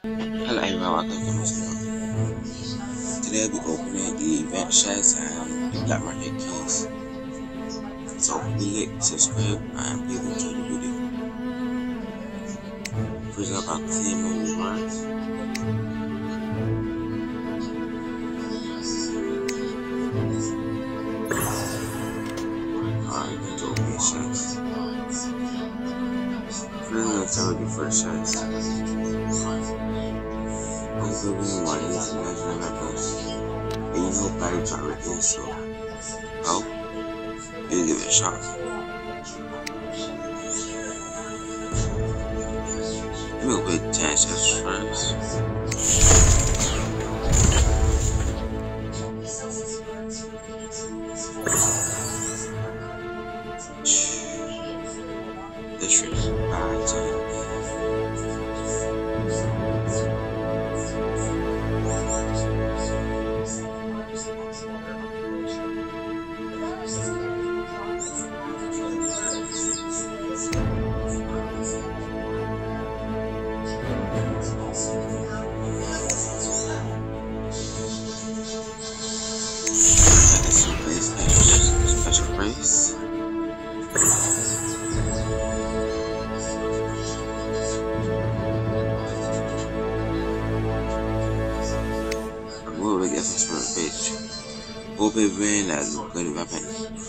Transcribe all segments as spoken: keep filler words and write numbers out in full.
Hello everyone, welcome to my channel. Today I'll be opening the event shots and the Blackmarket keys. So please like, subscribe, and please enjoy the video. First up, I'll claim my rewards. Alright, going to open shots. First, let's start with the first shots. I'm building one international records. And you know body drop right there, so oh, you give it a shot. Let me open ten shots first. This is bad time. Special price. What we get from front page? Open vein that look good weapon.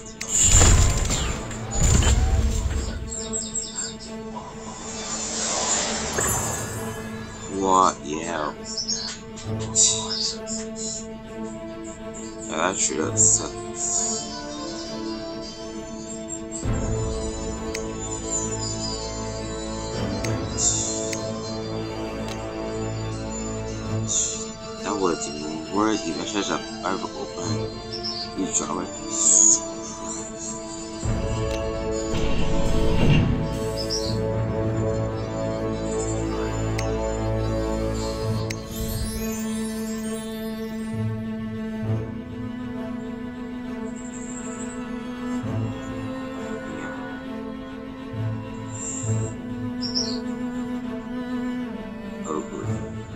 What the hell? That actually sucks. That was the worst event I've ever opened. You drop it. Oh, good.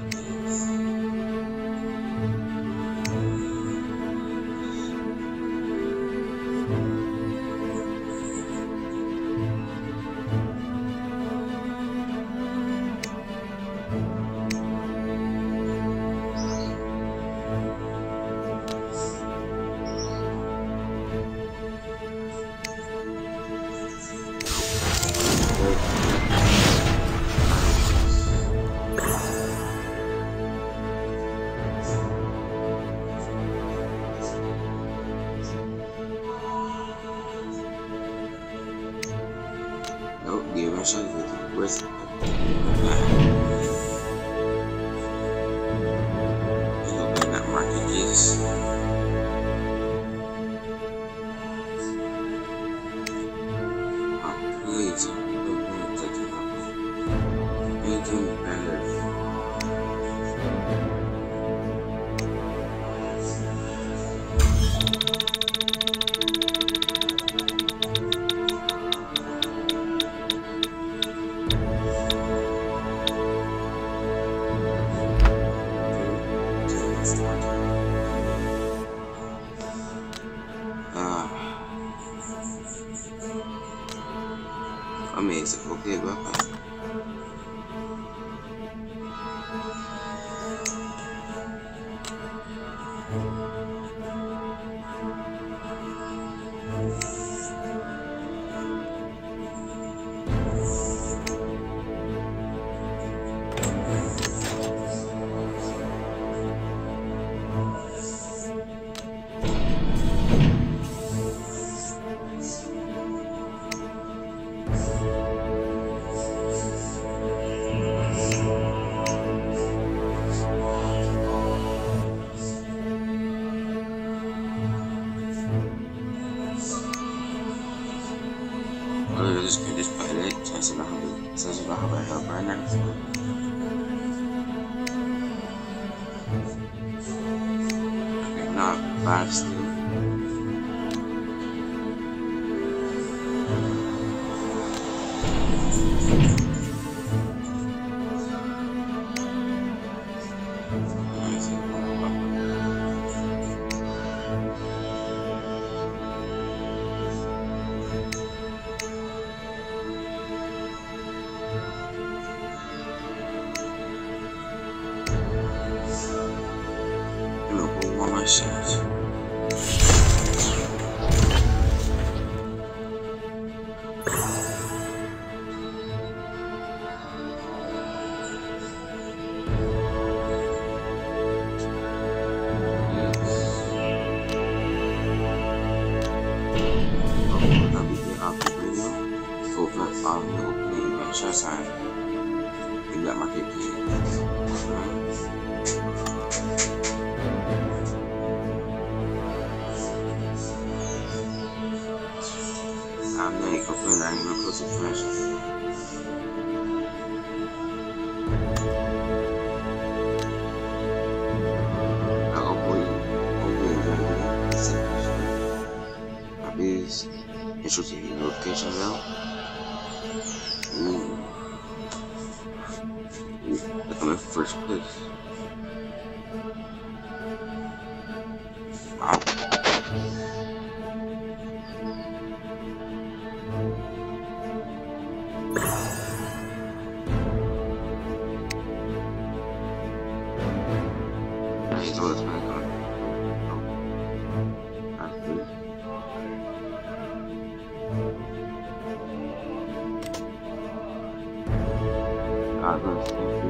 Nope, the emission is the worst. You know, when that market is. I'm pleased. I'm going to take it up. Anything better. Amazing. Okay, bye-bye. Or just can just put it, since I don't have, since I don't have a help right now. Okay, not bad still. exchange. Share sign. The Blackmarket key. I'm not even complaining. I ain't gonna close the flash. Oh boy, oh boy, my biz. Interesting notifications out. Ooh. Look, I'm in first place. Wow. I hate all this man coming. Oh. That's good. I don't see.